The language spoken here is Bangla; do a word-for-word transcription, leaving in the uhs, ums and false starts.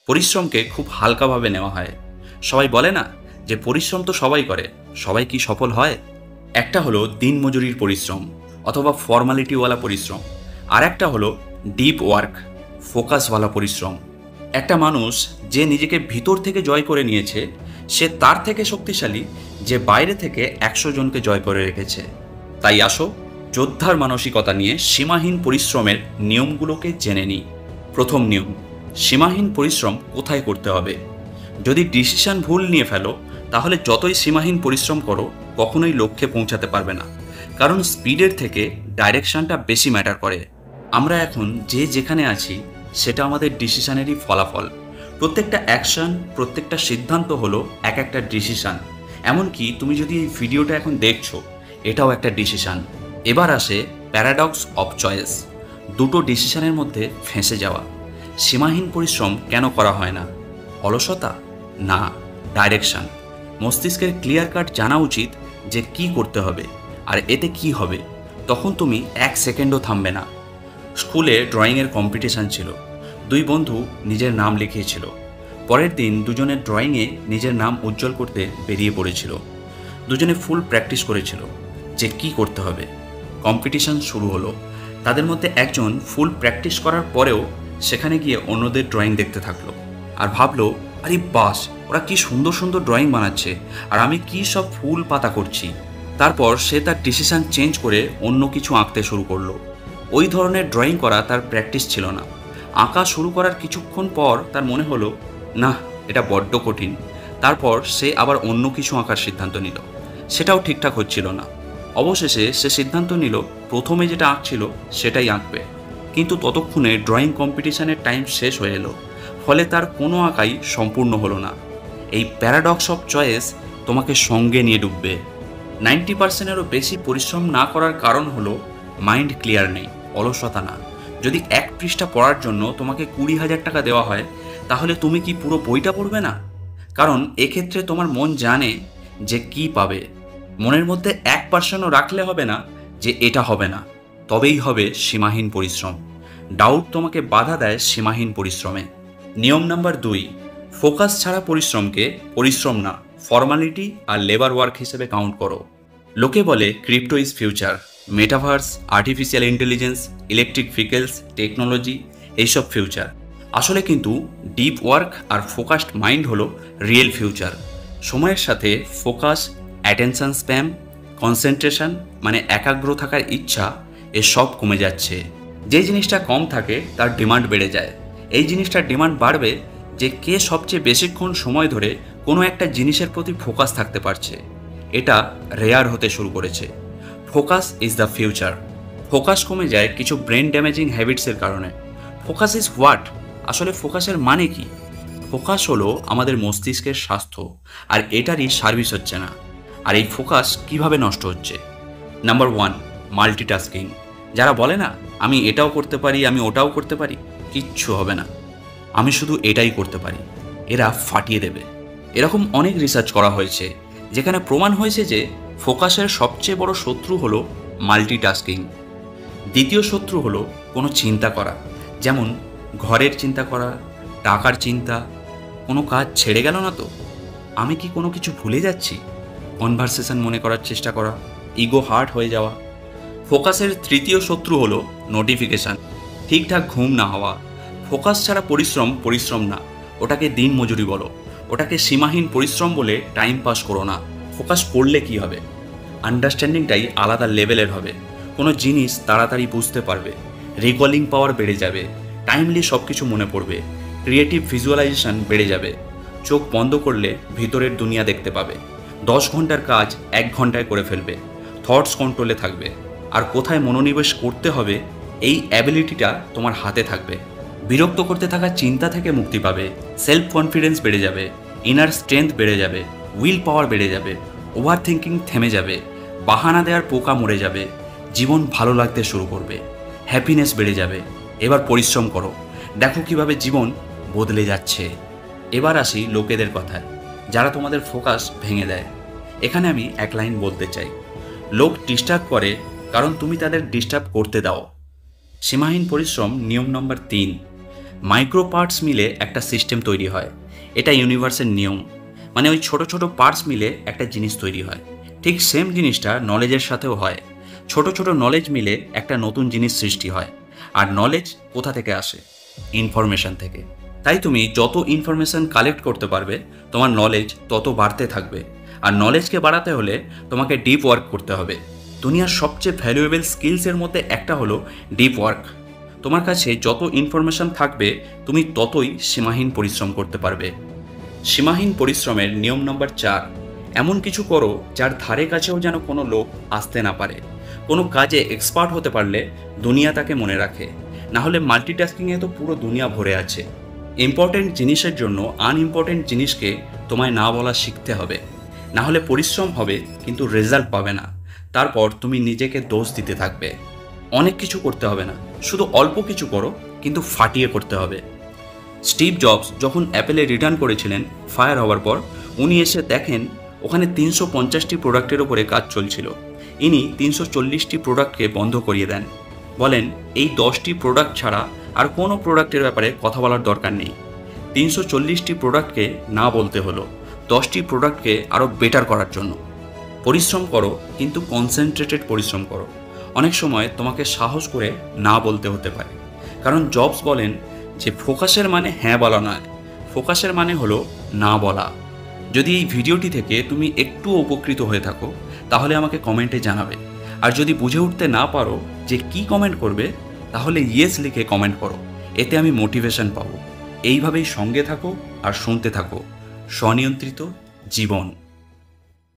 পরিশ্রমকে খুব হালকাভাবে নেওয়া হয়। সবাই বলে না যে পরিশ্রম তো সবাই করে, সবাই কি সফল হয়? একটা হলো দিনমজুরির পরিশ্রম অথবা ফর্মালিটিওয়ালা পরিশ্রম, আর একটা হলো ডিপ ওয়ার্ক, ফোকাসওয়ালা পরিশ্রম। একটা মানুষ যে নিজেকে ভিতর থেকে জয় করে নিয়েছে, সে তার থেকে শক্তিশালী যে বাইরে থেকে একশো জনকে জয় করে রেখেছে। তাই আসো, যোদ্ধার মানসিকতা নিয়ে সীমাহীন পরিশ্রমের নিয়মগুলোকে জেনে নিই। প্রথম নিয়ম, সীমাহীন পরিশ্রম কোথায় করতে হবে? যদি ডিসিশন ভুল নিয়ে ফেলো, তাহলে যতই সীমাহীন পরিশ্রম করো কখনোই লক্ষ্যে পৌঁছাতে পারবে না, কারণ স্পিডের থেকে ডাইরেকশনটা বেশি ম্যাটার করে। আমরা এখন যে যেখানে আছি সেটা আমাদের ডিসিশনেরই ফলাফল। প্রত্যেকটা অ্যাকশন, প্রত্যেকটা সিদ্ধান্ত হলো এক একটা ডিসিশন। এমনকি তুমি যদি এই ভিডিওটা এখন দেখছো, এটাও একটা ডিসিশন। এবার আসে প্যারাডক্স অফ চয়েস, দুটো ডিসিশনের মধ্যে ফেঁসে যাওয়া। সীমাহীন পরিশ্রম কেন করা হয় না? অলসতা? না, ডাইরেকশন। মস্তিষ্কের ক্লিয়ার কাট জানা উচিত যে কি করতে হবে আর এতে কি হবে, তখন তুমি এক সেকেন্ডও থামবে না। স্কুলে ড্রয়িংয়ের কম্পিটিশান ছিল, দুই বন্ধু নিজের নাম লিখিয়েছিল। পরের দিন দুজনের ড্রয়িংয়ে নিজের নাম উজ্জ্বল করতে বেরিয়ে পড়েছিল। দুজনে ফুল প্র্যাকটিস করেছিল যে কি করতে হবে। কম্পিটিশান শুরু হলো। তাদের মধ্যে একজন ফুল প্র্যাকটিস করার পরেও সেখানে গিয়ে অন্যদের ড্রয়িং দেখতে থাকলো আর ভাবলো, আরে বাস, ওরা কি সুন্দর সুন্দর ড্রয়িং বানাচ্ছে আর আমি কি সব ফুল পাতা করছি। তারপর সে তার ডিসিশন চেঞ্জ করে অন্য কিছু আঁকতে শুরু করলো। ওই ধরনের ড্রয়িং করা তার প্র্যাকটিস ছিল না। আঁকা শুরু করার কিছুক্ষণ পর তার মনে হলো, না, এটা বড্ড কঠিন। তারপর সে আবার অন্য কিছু আঁকার সিদ্ধান্ত নিল, সেটাও ঠিকঠাক হচ্ছিল না। অবশেষে সে সিদ্ধান্ত নিল প্রথমে যেটা আঁকছিল সেটাই আঁকবে। কিন্তু ততক্ষণে ড্রয়িং কম্পিটিশনের টাইম শেষ হয়ে এলো, ফলে তার কোনো আঁকাই সম্পূর্ণ হলো না। এই প্যারাডক্স অফ চয়েস তোমাকে সঙ্গে নিয়ে ডুববে। নাইনটি পার্সেন্টেরও বেশি পরিশ্রম না করার কারণ হলো মাইন্ড ক্লিয়ার নেই, অলসতা না। যদি এক পৃষ্ঠা পড়ার জন্য তোমাকে কুড়ি হাজার টাকা দেওয়া হয়, তাহলে তুমি কি পুরো বইটা পড়বে না? কারণ এক্ষেত্রে তোমার মন জানে যে কি পাবে। মনের মধ্যে এক পার্সেন্টও রাখলে হবে না যে এটা হবে না, তবেই হবে সীমাহীন পরিশ্রম। ডাউট তোমাকে বাধা দেয় সীমাহীন পরিশ্রমে। নিয়ম নাম্বার দুই, ফোকাস ছাড়া পরিশ্রমকে পরিশ্রম না, ফর্মালিটি আর লেবার ওয়ার্ক হিসেবে কাউন্ট করো। লোকে বলে crypto is future, metaverse, artificial intelligence, electric vehicles, technology, এইসব ফিউচার। আসলে কিন্তু ডিপ ওয়ার্ক আর ফোকাসড মাইন্ড হলো রিয়েল ফিউচার। সময়ের সাথে ফোকাস, অ্যাটেনশন স্প্যাম, কনসেন্ট্রেশন মানে একাগ্র থাকার ইচ্ছা, এসব কমে যাচ্ছে। যে জিনিসটা কম থাকে তার ডিমান্ড বেড়ে যায়। এই জিনিসটার ডিমান্ড বাড়বে যে কে সবচেয়ে বেশিক্ষণ সময় ধরে কোনো একটা জিনিসের প্রতি ফোকাস থাকতে পারছে। এটা রেয়ার হতে শুরু করেছে। Focus is the future. Focus কমে যায় কিছু ব্রেন ড্যামেজিং হ্যাবিটসের কারণে। Focus is what? আসলে ফোকাসের মানে কি? ফোকাস হলো আমাদের মস্তিষ্কের স্বাস্থ্য, আর এটারই সার্ভিস হচ্ছে না। আর এই ফোকাস কিভাবে নষ্ট হচ্ছে? Number one, multitasking. যারা বলে না আমি এটাও করতে পারি, আমি ওটাও করতে পারি, কিচ্ছু হবে না, আমি শুধু এটাই করতে পারি, এরা ফাটিয়ে দেবে। এরকম অনেক রিসার্চ করা হয়েছে যেখানে প্রমাণ হয়েছে যে ফোকাসের সবচেয়ে বড় শত্রু হলো মাল্টিটাস্কিং। দ্বিতীয় শত্রু হলো কোনো চিন্তা করা, যেমন ঘরের চিন্তা করা, টাকার চিন্তা, কোনো কাজ ছেড়ে গেল না তো, আমি কি কোনো কিছু ভুলে যাচ্ছি, কনভারসেশন মনে করার চেষ্টা করা, ইগো হার্ট হয়ে যাওয়া। ফোকাসের তৃতীয় শত্রু হলো নোটিফিকেশান, ঠিকঠাক ঘুম না হওয়া। ফোকাস ছাড়া পরিশ্রম পরিশ্রম না, ওটাকে দিন মজুরি বলো। ওটাকে সীমাহীন পরিশ্রম বলে টাইম পাস করো না। ফোকাস করলে কি হবে? আন্ডারস্ট্যান্ডিংটাই আলাদা লেভেলের হবে। কোনো জিনিস তাড়াতাড়ি বুঝতে পারবে, রিকলিং পাওয়ার বেড়ে যাবে, টাইমলি সব কিছু মনে পড়বে, ক্রিয়েটিভ ভিজুয়ালাইজেশন বেড়ে যাবে। চোখ বন্ধ করলে ভিতরের দুনিয়া দেখতে পাবে। দশ ঘন্টার কাজ এক ঘন্টায় করে ফেলবে। থটস কন্ট্রোলে থাকবে, আর কোথায় মনোনিবেশ করতে হবে এই অ্যাবিলিটিটা তোমার হাতে থাকবে। বিরক্ত করতে থাকা চিন্তা থেকে মুক্তি পাবে, সেলফ কনফিডেন্স বেড়ে যাবে, ইনার স্ট্রেংথ বেড়ে যাবে, উইল পাওয়ার বেড়ে যাবে, ওভার থিঙ্কিং থেমে যাবে, বাহানা দেওয়ার পোকা মরে যাবে, জীবন ভালো লাগতে শুরু করবে, হ্যাপিনেস বেড়ে যাবে। এবার পরিশ্রম করো, দেখো কিভাবে জীবন বদলে যাচ্ছে। এবার আসি লোকেদের কথায়, যারা তোমাদের ফোকাস ভেঙে দেয়। এখানে আমি এক লাইন বলতে চাই, লোক ডিস্টার্ব করে কারণ তুমি তাদের ডিস্টার্ব করতে দাও। সীমাহীন পরিশ্রম নিয়ম নম্বর তিন, মাইক্রো পার্টস মিলে একটা সিস্টেম তৈরি হয়। এটা ইউনিভার্সের নিয়ম, মানে ওই ছোট ছোট পার্টস মিলে একটা জিনিস তৈরি হয়। ঠিক সেম জিনিসটা নলেজের সাথেও হয়। ছোট ছোট নলেজ মিলে একটা নতুন জিনিস সৃষ্টি হয়। আর নলেজ কোথা থেকে আসে? ইনফরমেশন থেকে। তাই তুমি যত ইনফরমেশন কালেক্ট করতে পারবে, তোমার নলেজ তত বাড়তে থাকবে। আর নলেজকে বাড়াতে হলে তোমাকে ডিপ ওয়ার্ক করতে হবে। দুনিয়ার সবচেয়ে ভ্যালুয়েবল স্কিলসের মধ্যে একটা হলো ডিপ ওয়ার্ক। তোমার কাছে যত ইনফরমেশন থাকবে, তুমি ততই সীমাহীন পরিশ্রম করতে পারবে। সীমাহীন পরিশ্রমের নিয়ম নম্বর চার, এমন কিছু করো যার ধারে কাছেও যেন কোনো লোক আসতে না পারে। কোনো কাজে এক্সপার্ট হতে পারলে দুনিয়া তাকে মনে রাখে, না হলে মাল্টিটাস্কিংয়ে তো পুরো দুনিয়া ভরে আছে। ইম্পর্টেন্ট জিনিসের জন্য আনইম্পর্টেন্ট জিনিসকে তোমায় না বলা শিখতে হবে, না হলে পরিশ্রম হবে কিন্তু রেজাল্ট পাবে না। তারপর তুমি নিজেকে দোষ দিতে থাকবে। অনেক কিছু করতে হবে না, শুধু অল্প কিছু করো, কিন্তু ফাটিয়ে করতে হবে। স্টিভ জবস যখন অ্যাপেলে রিটার্ন করেছিলেন ফায়ার হওয়ার পর, উনি এসে দেখেন ওখানে তিনশো পঞ্চাশটি প্রোডাক্টের ওপরে কাজ চলছিল। ইনি তিনশো চল্লিশটি প্রোডাক্টকে বন্ধ করিয়ে দেন। বলেন, এই দশটি প্রোডাক্ট ছাড়া আর কোনো প্রোডাক্টের ব্যাপারে কথা বলার দরকার নেই। তিনশো চল্লিশটি প্রোডাক্টকে না বলতে হলো দশটি প্রোডাক্টকে আরও বেটার করার জন্য। পরিশ্রম করো, কিন্তু কনসেন্ট্রেটেড পরিশ্রম করো। অনেক সময় তোমাকে সাহস করে না বলতে হতে পারে, কারণ জবস বলেন যে ফোকাসের মানে হ্যাঁ বলা নয়, ফোকাসের মানে হলো না বলা। যদি এই ভিডিওটি থেকে তুমি একটু উপকৃত হয়ে থাকো, তাহলে আমাকে কমেন্টে জানাবে। আর যদি বুঝে উঠতে না পারো যে কি কমেন্ট করবে, তাহলে ইয়েস লিখে কমেন্ট করো, এতে আমি মোটিভেশন পাবো। এইভাবেই সঙ্গে থাকো আর শুনতে থাকো স্বনিয়ন্ত্রিত জীবন।